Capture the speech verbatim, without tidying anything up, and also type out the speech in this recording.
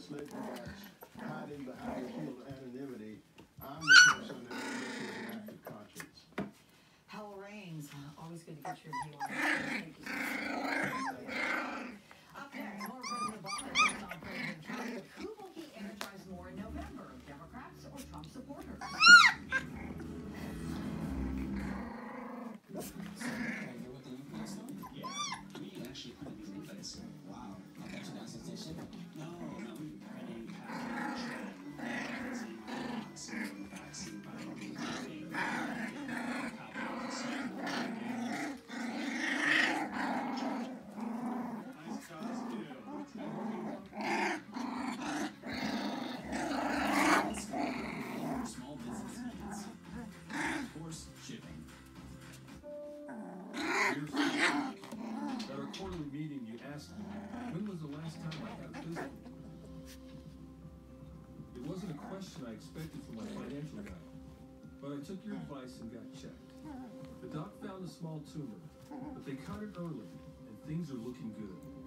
misled you that's hiding behind the shield of anonymity. I'm the person that this is an act of conscience. Howell Raines, always good to get your view on that. Thank you so much. Up next, more President Obama takes on President Trump. But who will he energize more in November? Democrats or Trump supporters? At our quarterly meeting, you asked me, when was the last time I had a physical? It wasn't a question I expected from my financial guy, but I took your advice and got checked. The doc found a small tumor, but they caught it early, and things are looking good.